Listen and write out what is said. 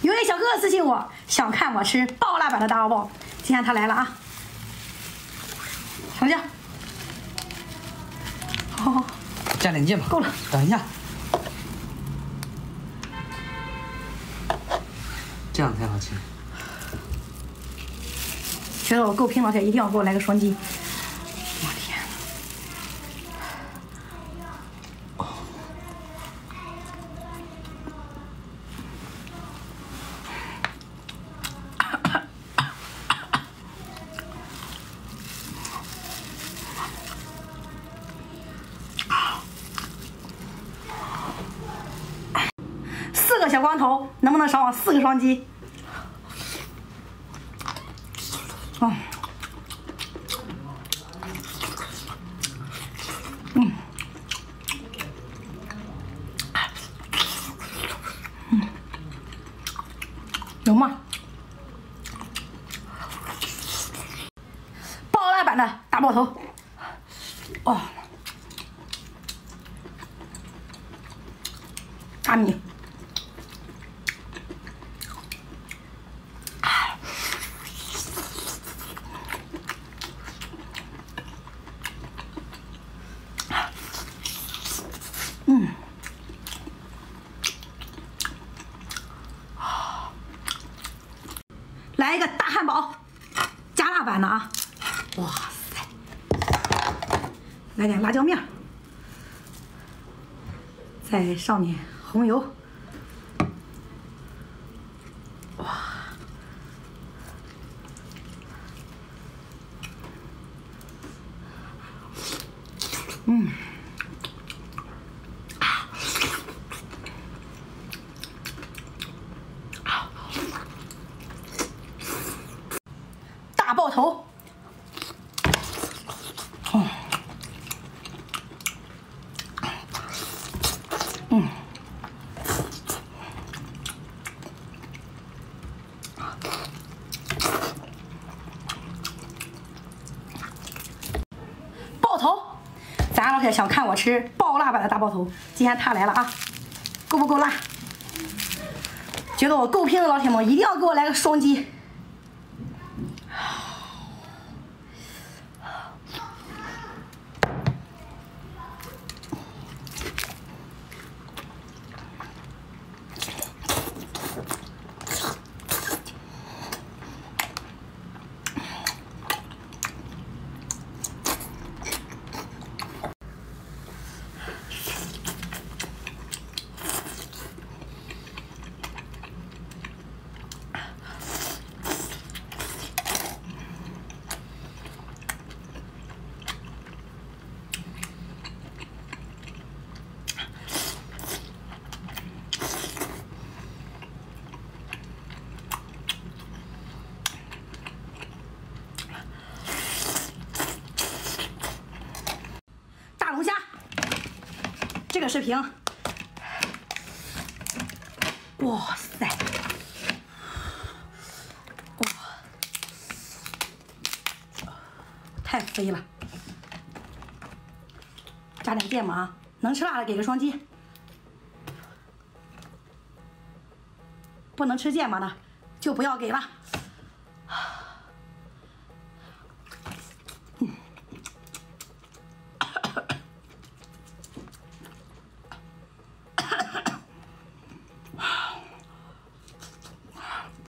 有位小哥哥私信我，想看我吃爆辣版的大肉包，今天他来了啊！上架。好， 加点芥末， 够了。 等一下，这样才好吃。 觉得我够拼，老铁一定要给我来个双击！我天！4个小光头，能不能赏我4个双击？有吗？爆辣版的大爆头，哦，大米。来一个大汉堡，加辣版的啊！哇塞，来点辣椒面，在上面红油，哇，大爆头，爆头，咱老铁想看我吃爆辣版的大爆头，今天他来了啊！够不够辣？觉得我够拼的老铁们，一定要给我来个双击！这个视频，哇塞，哇，太飞了！加点芥末啊，能吃辣的给个双击，不能吃芥末的就不要给了。